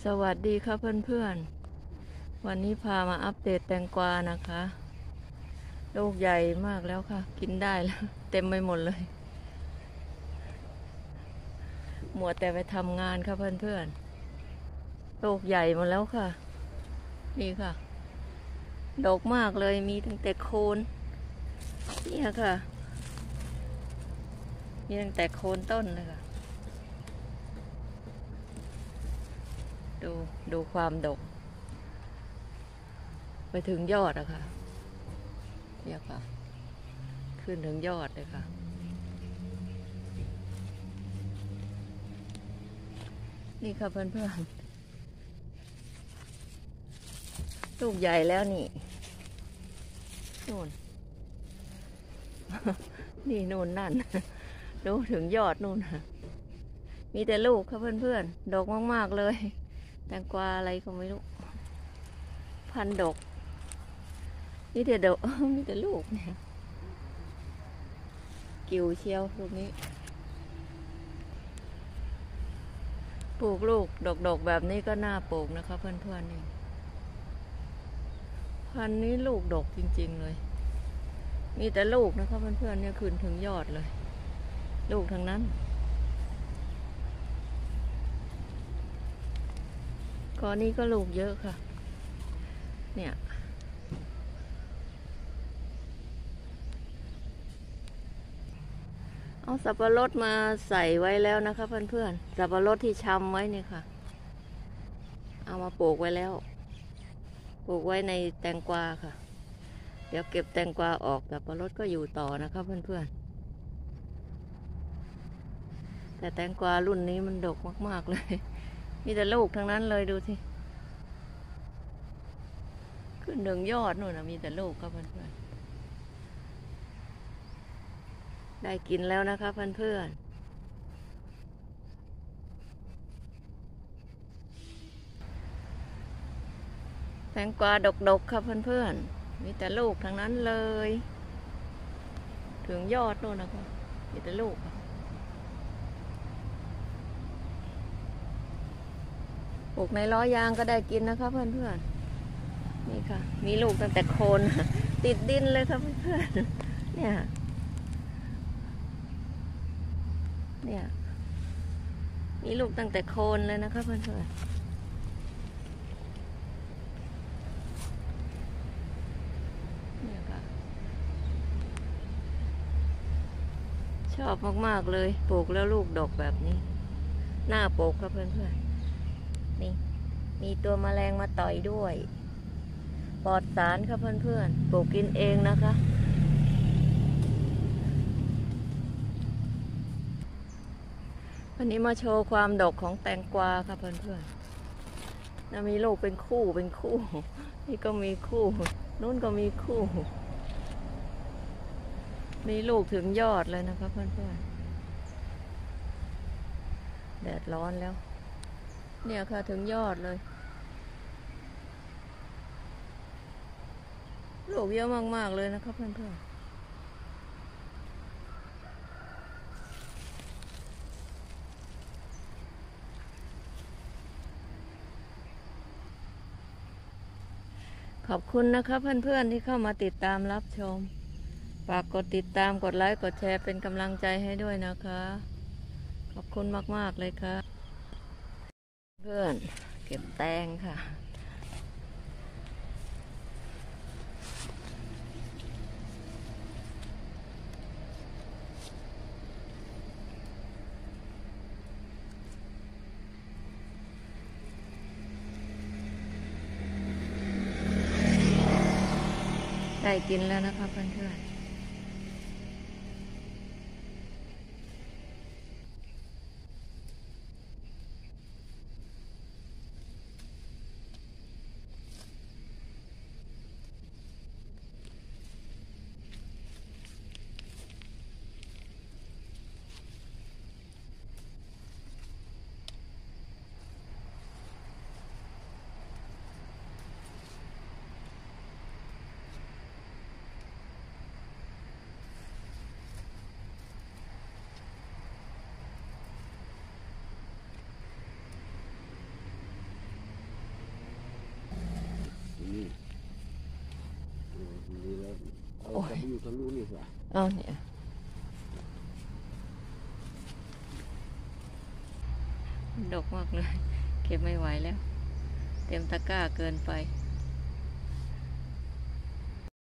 สวัสดีครับเพื่อนๆวันนี้พามาอัปเดตแตงกวานะคะลูกใหญ่มากแล้วค่ะกินได้แล้วเต็มไปหมดเลยมัวแต่ไปทำงานค่ะเพื่อนๆลูกใหญ่หมดแล้วค่ะนี่ค่ะดกมากเลยมีตั้งแต่โคนนี่ค่ะมีตั้งแต่โคนต้นเลยค่ะดูความดกไปถึงยอดอะค่ะเนี่ยค่ะขึ้นถึงยอดเลยค่ะนี่ค่ะเพื่อนๆลูกใหญ่แล้วนี่นู่นนี่นู่นนั่นดูถึงยอดนู่นมีแต่ลูกค่ะเพื่อนๆดกมากๆเลยแตงกวาอะไรก็ไม่รู้พันดกนี่แต่ดกมีแต่ลูกเนี่ยกิ่วเชียวลูกนี้ปลูกลูกดกๆแบบนี้ก็น่าปลูกนะคะเพื่อนๆนี่พันนี้ลูกดกจริงๆเลยมีแต่ลูกนะคะเพื่อนๆเนี่ยขึ้นถึงยอดเลยลูกทั้งนั้นก้อนนี้ก็ลูกเยอะค่ะเนี่ยเอาสับปะรดมาใส่ไว้แล้วนะคะเพื่อนๆสับปะรดที่ชำไว้นี่ค่ะเอามาปลูกไว้แล้วปลูกไว้ในแตงกวาค่ะเดี๋ยวเก็บแตงกวาออกสับปะรดก็อยู่ต่อนะคะเพื่อนๆแต่แตงกวารุ่นนี้มันดกมากๆเลยมีแต่ลูกทั้งนั้นเลยดูสิขึ้นถึงยอดนู่นนะมีแต่ลูกครับเพื่อนๆได้กินแล้วนะคะเพื่อนๆแตงกวาดกๆครับเพื่อนๆมีแต่ลูกทั้งนั้นเลยถึงยอดนู่นนะคะมีแต่ลูกปลูกในล้อยางก็ได้กินนะคะเพื่อนๆนี่ค่ะมีลูกตั้งแต่โคนติดดินเลยครับเพื่อนๆเนี่ยมีลูกตั้งแต่โคนเลยนะคะเพื่อนๆเนี่ยค่ะชอบมากๆเลยปลูกแล้วลูกดกแบบนี้น่าปลูกครับเพื่อนๆนี่มีตัวแมลงมาต่อยด้วยปลอดสารครับเพื่อนๆปลูกกินเองนะคะวันนี้มาโชว์ความดกของแตงกวาค่ะเพื่อนๆนะมีลูกเป็นคู่นี่ก็มีคู่นู้นก็มีคู่มีลูกถึงยอดเลยนะคะเพื่อนๆแดดร้อนแล้วเนี่ยค่ะถึงยอดเลยลูกเยอะมากๆเลยนะคะเพื่อนๆขอบคุณนะคะเพื่อนๆที่เข้ามาติดตามรับชมฝากกดติดตามกดไลค์กดแชร์เป็นกำลังใจให้ด้วยนะคะขอบคุณมากๆเลยค่ะเพื่อนเก็บแตงค่ะได้กินแล้วนะคะเพื่อนๆกว่าเอาเนี่ยดกมากเลย เก็บไม่ไหวแล้ว เต็มตะกร้าเกินไป